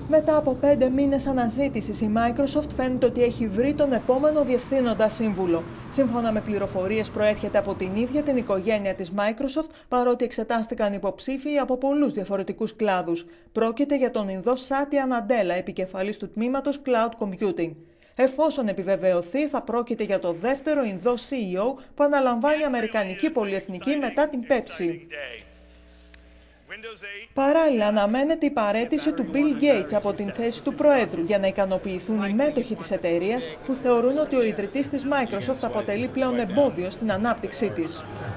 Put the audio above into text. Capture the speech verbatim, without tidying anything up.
Μετά από πέντε μήνες αναζήτησης, η Microsoft φαίνεται ότι έχει βρει τον επόμενο διευθύνοντα σύμβουλο. Σύμφωνα με πληροφορίες, προέρχεται από την ίδια την οικογένεια της Microsoft, παρότι εξετάστηκαν υποψήφιοι από πολλούς διαφορετικούς κλάδους. Πρόκειται για τον Ινδό Σάτια Ναντέλα, επικεφαλής του τμήματος Cloud Computing. Εφόσον επιβεβαιωθεί, θα πρόκειται για το δεύτερο Ινδό σι ι ο που αναλαμβάνει η αμερικανική πολυεθνική μετά την Pepsi. Παράλληλα, αναμένεται η παραίτηση του Bill Gates από την θέση του Προέδρου για να ικανοποιηθούν οι μέτοχοι της εταιρείας που θεωρούν ότι ο ιδρυτής της Microsoft αποτελεί πλέον εμπόδιο στην ανάπτυξή της.